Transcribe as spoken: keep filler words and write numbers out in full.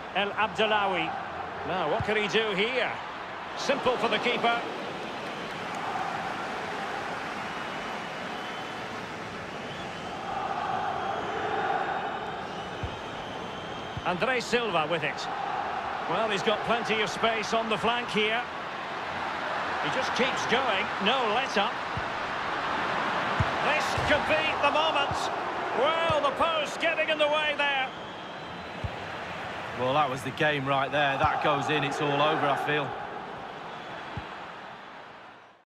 El Abdellaoui. Now, what can he do here? Simple for the keeper. Andre Silva with it. Well, he's got plenty of space on the flank here. He just keeps going. No let-up. This could be the moment. Well, the post getting in the way there. Well, that was the game right there. That goes in, it's all over, I feel.